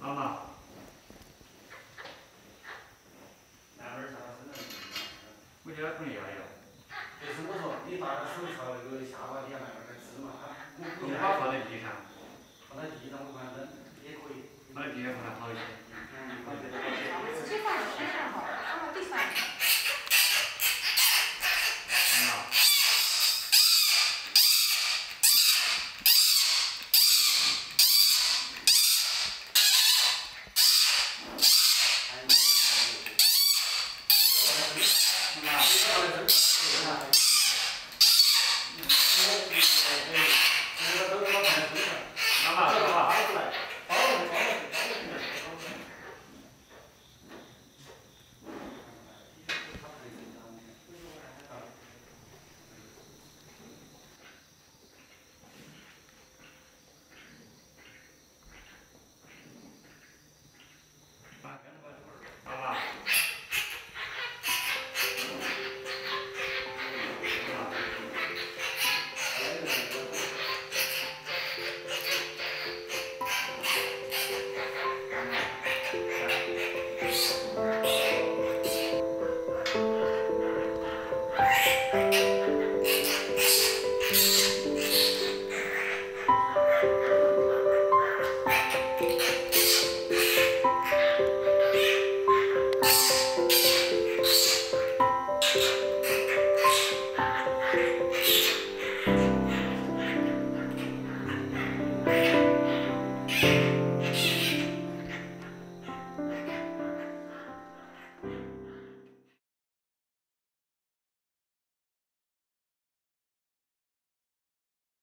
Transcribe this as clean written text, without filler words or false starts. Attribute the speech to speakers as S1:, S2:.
S1: 妈妈，
S2: 男儿上身了。
S1: 我觉得可能要有。
S2: 就是我说，你拿着手朝那个下巴底下慢慢的支嘛，它
S1: 不把放在地上，
S2: 放在地上我看扔也可以。
S1: 放在地上可能好一些。